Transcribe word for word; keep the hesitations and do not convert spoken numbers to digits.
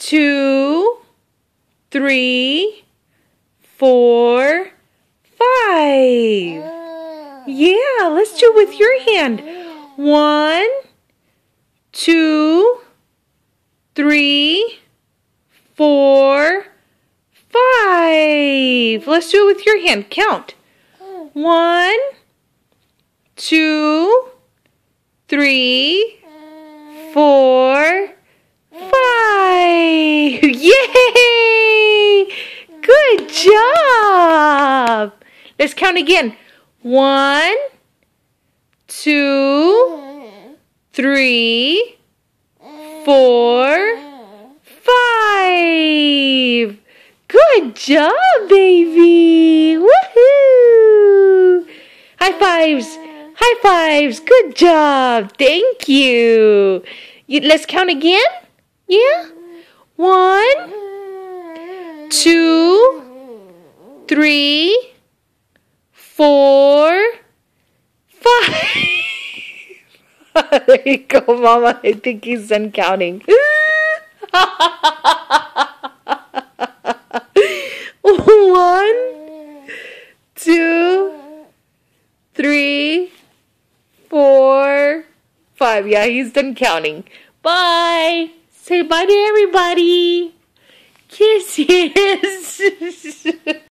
two, three, four, five. Yeah, let's do it with your hand. One, two, three, four, five. Let's do it with your hand. Count. One, two, three, four, five. Yay! Good job. Let's count again. One, two, three, four, five. Good job, baby. Woohoo! High fives. High fives. Good job. Thank you. you. Let's count again. Yeah? One, two, three, four, five. There you go, Mama. I think he's done counting. One, two, three, four, five. Yeah, he's done counting. Bye. Say bye to everybody. Kisses.